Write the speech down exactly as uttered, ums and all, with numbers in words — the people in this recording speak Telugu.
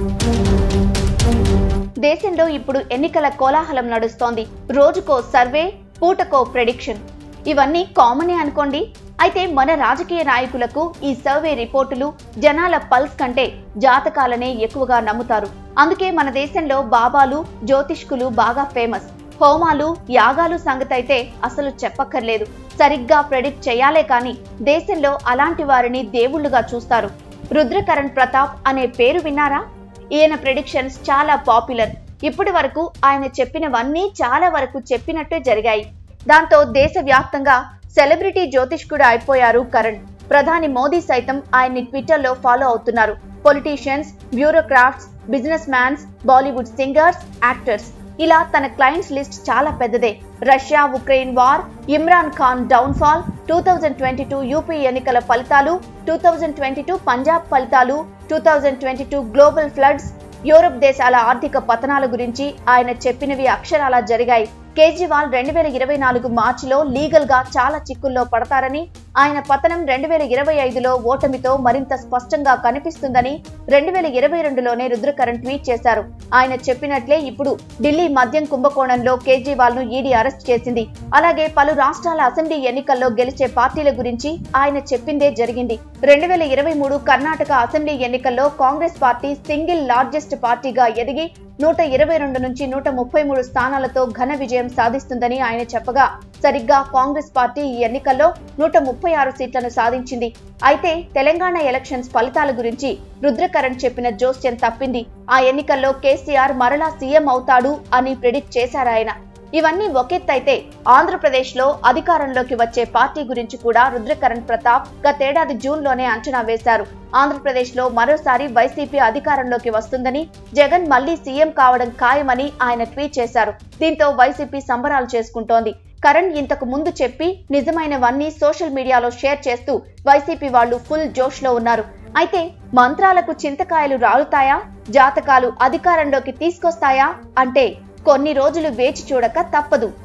దేశంలో ఇప్పుడు ఎన్నికల కోలాహలం నడుస్తోంది. రోజుకో సర్వే, పూటకో ప్రెడిక్షన్. ఇవన్నీ కామనే అనుకోండి. అయితే మన రాజకీయ నాయకులకు ఈ సర్వే రిపోర్టులు జనాల పల్స్ కంటే జాతకాలనే ఎక్కువగా నమ్ముతారు. అందుకే మన దేశంలో బాబాలు, జ్యోతిష్కులు బాగా ఫేమస్. హోమాలు, యాగాలు సంగతైతే అసలు చెప్పక్కర్లేదు. సరిగ్గా ప్రెడిక్ట్ చేయాలే కానీ దేశంలో అలాంటి వారిని దేవుళ్లుగా చూస్తారు. రుద్రకరణ్ ప్రతాప్ అనే పేరు విన్నారా? ఈయన ప్రెడిక్షన్స్ చాలా పాపులర్. ఇప్పటి వరకు ఆయన చెప్పినవన్నీ చాలా వరకు చెప్పినట్టే జరిగాయి. దాంతో దేశవ్యాప్తంగా సెలబ్రిటీ జ్యోతిష్కుడు అయిపోయారు కరణ్. ప్రధాని మోదీ సైతం ఆయన్ని ట్విట్టర్లో ఫాలో అవుతున్నారు. Politicians, bureaucrats, business mans, Bollywood singers, actors, ఇలా తన క్లయింట్స్ లిస్ట్ చాలా పెద్దదే. Russia Ukraine war, Imran Khan downfall, two thousand twenty two UP ఎన్నికల ఫలితాలు, two thousand twenty two Punjab ఫలితాలు, two thousand twenty two global floods, Europe దేశాల ఆర్థిక పతనాల గురించి ఆయన చెప్పినవి అక్షరాలా జరిగాయి. కేజ్రీవాల్ రెండు వేల ఇరవై నాలుగు మార్చిలో లీగల్ గా చాలా చిక్కుల్లో పడతారని, ఆయన పతనం రెండు వేల ఇరవై ఐదులో ఓటమితో మరింత స్పష్టంగా కనిపిస్తుందని రెండు వేల ఇరవై రెండులోనే రుద్రకరణ్ ట్వీట్ చేశారు. ఆయన చెప్పినట్లే ఇప్పుడు ఢిల్లీ మద్యం కుంభకోణంలో కేజ్రీవాల్ ను ఈడీ అరెస్ట్ చేసింది. అలాగే పలు రాష్ట్రాల అసెంబ్లీ ఎన్నికల్లో గెలిచే పార్టీల గురించి ఆయన చెప్పిందే జరిగింది. రెండు వేల ఇరవై మూడు కర్ణాటక అసెంబ్లీ ఎన్నికల్లో కాంగ్రెస్ పార్టీ సింగిల్ లార్జెస్ట్ పార్టీగా ఎదిగి నూట ఇరవై రెండు నుంచి నూట ముప్పై మూడు స్థానాలతో ఘన విజయం సాధిస్తుందని ఆయన చెప్పగా, సరిగ్గా కాంగ్రెస్ పార్టీ ఈ ఎన్నికల్లో నూట ముప్పై ఆరు సీట్లను సాధించింది. అయితే తెలంగాణ ఎలక్షన్స్ ఫలితాల గురించి రుద్రకరణ్ చెప్పిన జోస్యం తప్పింది. ఆ ఎన్నికల్లో కేసీఆర్ మరలా సీఎం అవుతాడు అని ప్రెడిక్ట్ చేశారాయన. ఇవన్నీ ఒకెత్తైతే ఆంధ్రప్రదేశ్ లో అధికారంలోకి వచ్చే పార్టీ గురించి కూడా రుద్రకరణ్ ప్రతాప్ గతేడాది జూన్ లోనే అంచనా వేశారు. ఆంధ్రప్రదేశ్ లో మరోసారి వైసీపీ అధికారంలోకి వస్తుందని, జగన్ మళ్లీ సీఎం కావడం ఖాయమని ఆయన ట్వీట్ చేశారు. దీంతో వైసీపీ సంబరాలు చేసుకుంటోంది. కరణ్ ఇంతకు ముందు చెప్పి నిజమైనవన్నీ సోషల్ మీడియాలో షేర్ చేస్తూ వైసీపీ వాళ్లు ఫుల్ జోష్ లో ఉన్నారు. అయితే మంత్రాలకు చింతకాయలు రాలుతాయా, జాతకాలు అధికారంలోకి తీసుకొస్తాయా అంటే కొన్ని రోజులు వేచి చూడక తప్పదు.